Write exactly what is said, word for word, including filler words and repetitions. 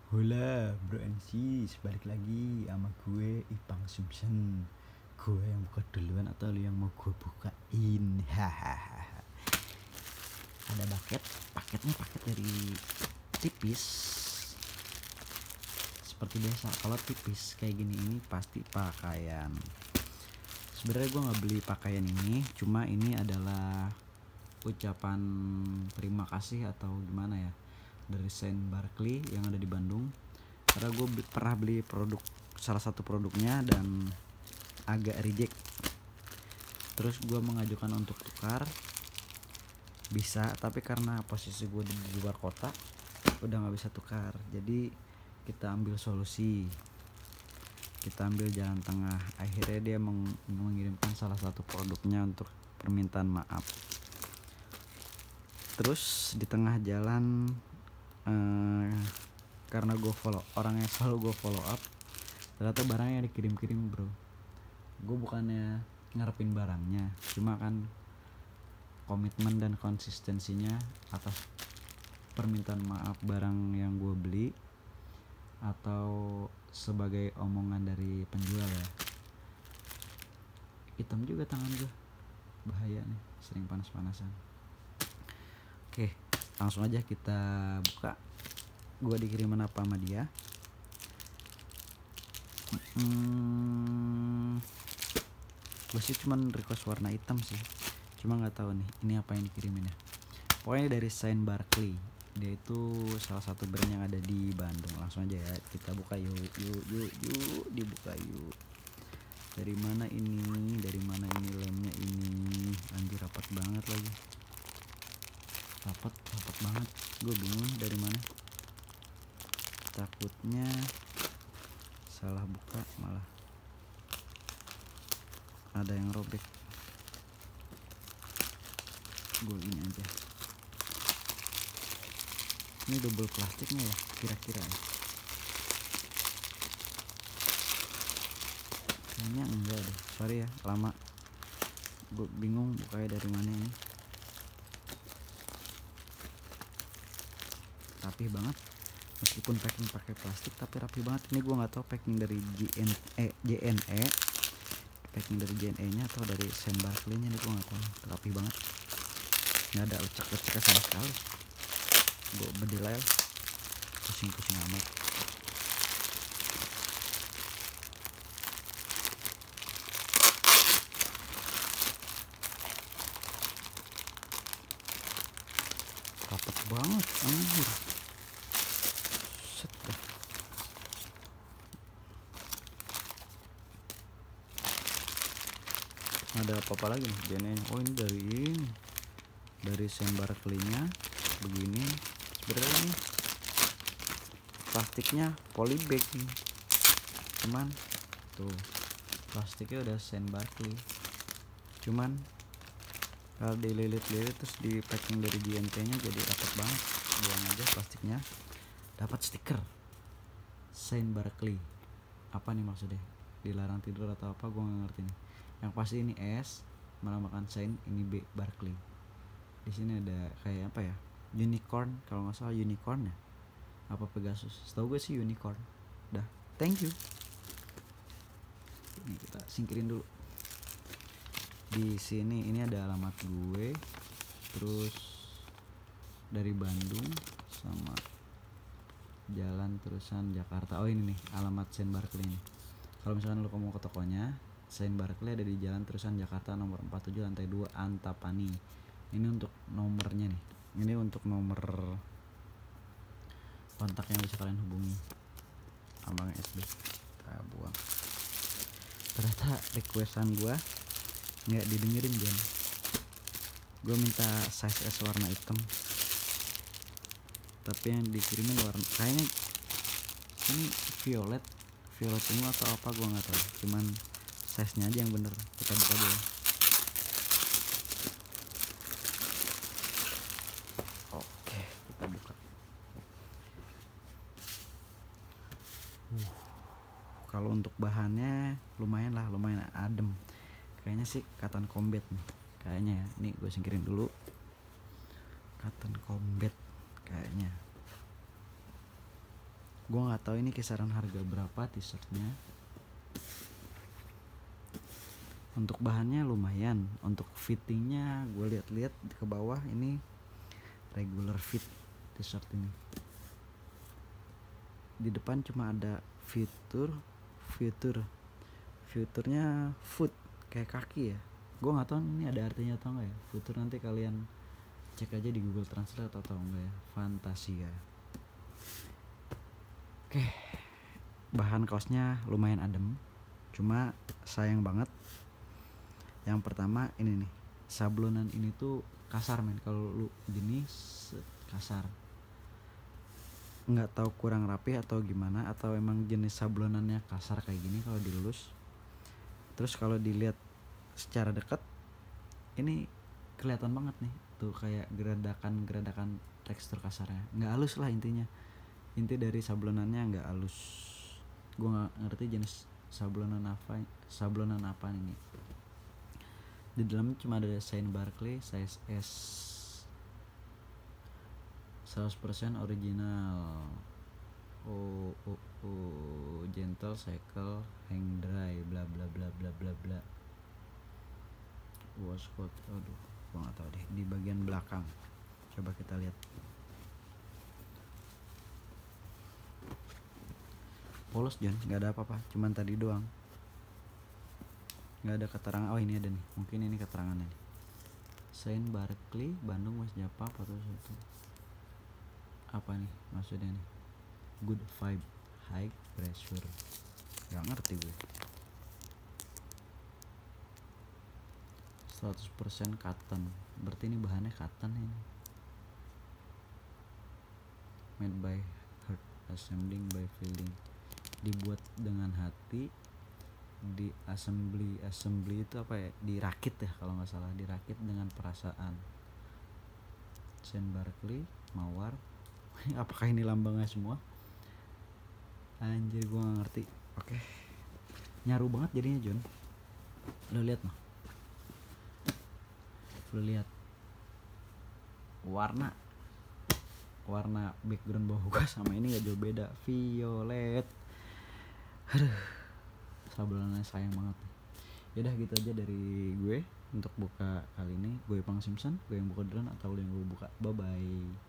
Hola bro and sis, balik lagi sama gue Ipang Simpson. Gue yang buka duluan atau lu yang mau gue bukain? Hahaha. Ada paket, paketnya paket dari tipis. Seperti biasa, kalau tipis kayak gini ini pasti pakaian. Sebenarnya gue nggak beli pakaian ini, cuma ini adalah ucapan terima kasih atau gimana ya dari Saint Barkley yang ada di Bandung, karena gue pernah beli produk salah satu produknya dan agak reject. Terus gue mengajukan untuk tukar, bisa, tapi karena posisi gue di luar kota udah nggak bisa tukar. Jadi kita ambil solusi, kita ambil jalan tengah. Akhirnya dia meng- mengirimkan salah satu produknya untuk permintaan maaf. Terus di tengah jalan eh, karena gue follow orang yang selalu gue follow up, ternyata barangnya dikirim-kirim bro. Gue bukannya ngarepin barangnya, cuma kan komitmen dan konsistensinya atas permintaan maaf barang yang gue beli atau sebagai omongan dari penjual ya. Hitam juga tangan gue, bahaya nih, sering panas-panasan. Oke, langsung aja kita buka. Gue dikiriman apa sama dia. Hmm, gue sih cuman request warna hitam sih, cuma nggak tahu nih ini apa yang dikirimin ya. Pokoknya dari Saint Barkley, dia itu salah satu brand yang ada di Bandung. Langsung aja ya kita buka yuk, yuk, yuk, yuk, dibuka yuk. Dari mana ini? Dari mana ini lemnya ini? Anjir rapat banget lagi. Rapat, rapat banget. Gue bingung dari mana. Takutnya salah buka malah ada yang robek. Gue ini aja. Ini double plastiknya ya kira-kira ya. Kayaknya enggak deh, sorry ya lama. Gue bingung bukanya dari mana ini. Rapih banget, meskipun packing pakai plastik tapi rapi banget. Ini gue nggak tahu packing dari J N E J N E packing dari J N E nya atau dari Saint Barkley nya. Ini gue nggak tahu, rapi banget, nggak ada lecek-leceknya sama sekali. Gue bedilel, pusing-pusing amat. Rapet banget anjir. Set dah. Ada apa-apa lagi nih J N E. Oh ini dari ini, dari Saint Barkley nya begini. Sebenarnya nih plastiknya polybag nih, cuman tuh plastiknya udah Saint Barkley, cuman kalau dililit-lilit terus di packing dari J N T nya jadi rapat banget. Buang aja plastiknya. Dapat stiker Saint Barkley. Apa nih maksudnya? Dilarang tidur atau apa? Gue nggak ngerti nih. Yang pasti ini S menamakan Saint, ini B Barkley. Di sini ada kayak apa ya? Unicorn, kalau nggak salah unicorn ya? Apa Pegasus? Setahu gue sih unicorn. Dah, thank you. Ini kita singkirin dulu. Di sini ini ada alamat gue, terus dari Bandung sama jalan terusan Jakarta. Oh ini nih alamat Saint Barkley nih. Kalau misalkan lu mau ke tokonya, Saint Barkley ada di jalan terusan Jakarta nomor empat puluh tujuh lantai dua Antapani. Ini untuk nomornya nih. Ini untuk nomor kontak yang bisa kalian hubungi. Abang S B. Kita buang. Ternyata requestan gue nggak didengerin Jan. Gue minta size S warna hitam, tapi yang dikirimin warna kayaknya ini violet violet ungu atau apa gue nggak tahu, cuman size nya aja yang bener. Kita buka aja ya. Oke, kita buka. uh, kalau untuk bahannya lumayan lah, lumayan adem. Kayaknya sih cotton combat nih kayaknya ya. Nih gue singkirin dulu. Cotton combat kayaknya. Gue nggak tahu ini kisaran harga berapa t-shirtnya. Untuk bahannya lumayan, untuk fittingnya gue lihat-lihat ke bawah ini regular fit t-shirt ini. Di depan cuma ada fitur, fitur, fiturnya foot kayak kaki ya. Gue nggak tahu ini ada artinya atau enggak ya. Fitur nanti kalian cek aja di Google Translate atau enggak ya. Fantasia. Oke, bahan kaosnya lumayan adem, cuma sayang banget. Yang pertama ini nih, sablonan ini tuh kasar men. Kalau lu gini kasar, nggak tahu kurang rapi atau gimana, atau emang jenis sablonannya kasar kayak gini kalau dilulus. Terus kalau dilihat secara dekat ini kelihatan banget nih tuh kayak geradakan-geradakan tekstur kasarnya. Nggak halus lah intinya. Inti dari sablonannya nggak halus. Gue nggak ngerti jenis sablonan apa, sablonan apa ini. Di dalam cuma ada Saint Barkley size S, seratus persen original. Oh, oh, oh, gentle cycle, hang dry, bla bla bla bla bla bla. Wash code, aduh, gua nggak tahu deh. Di bagian belakang, coba kita lihat. Polos John, nggak ada apa-apa, cuman tadi doang. Nggak ada keterangan. Oh ini ada nih, mungkin ini keterangannya nih. Saint Barkley, Bandung, Mas Japa, foto satu. Apa nih maksudnya nih? Good vibe, high pressure. Gak ngerti gue. seratus persen cotton, berarti ini bahannya cotton ini. Made by heart, assembling by feeling. Dibuat dengan hati, di assembly. Assembly itu apa ya? Dirakit ya kalau nggak salah, dirakit dengan perasaan. Saint Barkley, Mawar. Apakah ini lambangnya semua? Anjir gue gak ngerti. Oke, nyaru banget jadinya John. Lo lihat mah, lo lihat warna warna background bawah gua sama ini gak jauh beda, violet. Aduh, sablonannya sayang banget. Yaudah gitu aja dari gue untuk buka kali ini. Gue Pang Simpson, gue yang buka duluan atau lo yang gue buka. Bye bye.